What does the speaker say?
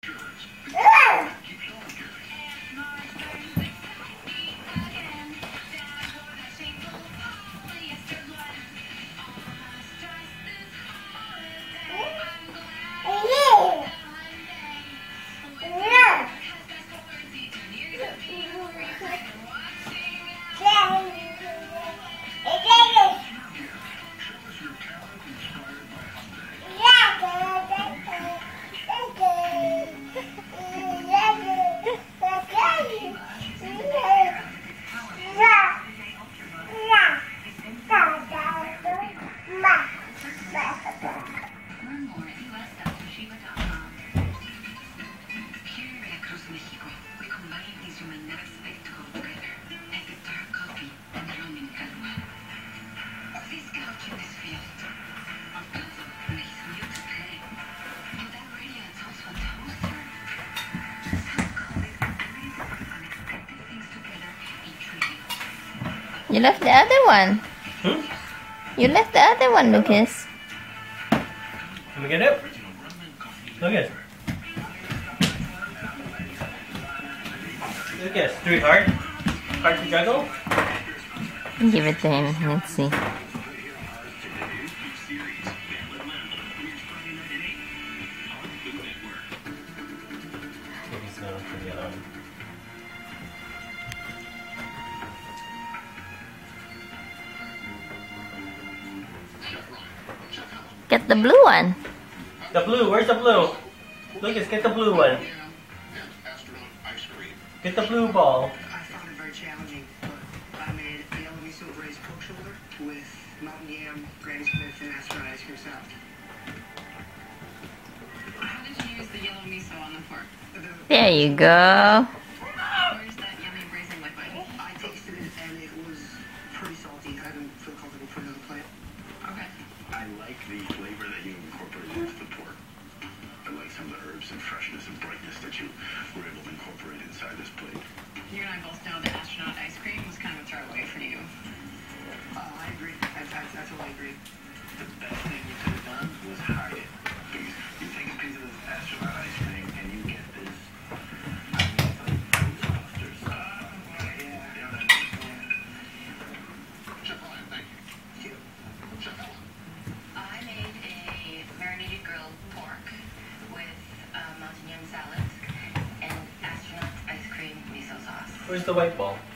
You left the other one. You left the other one, Lucas. Can we get it? Lucas. Lucas, do it hard. Hard to juggle? Give it to him. Let's see. Get the blue one. The blue, where's the blue? Lucas, get the blue one. Get the blue ball. I found it very challenging, but I made yellow miso braised pork shoulder with mountain yam, Granny Smith, and astronaut ice cream salad. How did you use the yellow miso on the pork? There you go. Where's that yummy braising liquid? I tasted it and it was pretty salty. I didn't feel comfortable putting it on the plate. Okay. I like the flavor that you incorporated into the pork. I like some of the herbs and freshness and brightness that you were able to incorporate inside this plate. You and I both know that astronaut ice cream was kind of a throwaway for you. I agree. I totally agree. The best thing you could have done was hide it. Because you take a piece of this astronaut ice cream and you get this. I mean, it's like Ghostbusters. Chef Ryan, thank you. Chef Ellen. I made a marinated grilled pork with mountain yam salad and astronaut ice cream miso sauce. Where's the white ball?